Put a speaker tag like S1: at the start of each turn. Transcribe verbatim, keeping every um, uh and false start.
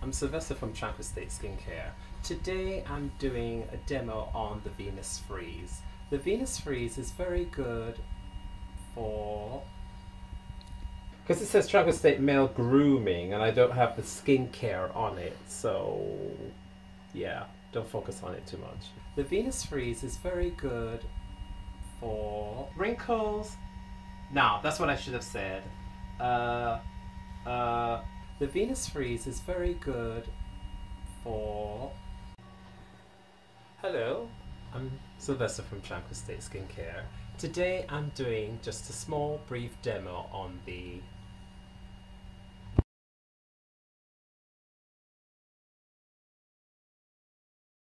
S1: I'm Sylvester from Tranquilstate Skincare. Today I'm doing a demo on the Venus Freeze. The Venus Freeze is very good for... Because it says Tranquilstate Male Grooming and I don't have the skincare on it, so yeah, don't focus on it too much. The Venus Freeze is very good for wrinkles. No, that's what I should have said. Uh, uh, the Venus Freeze is very good for... Hello, I'm Sylvester from Tranquilstate Skincare. Today I'm doing just a small brief demo on the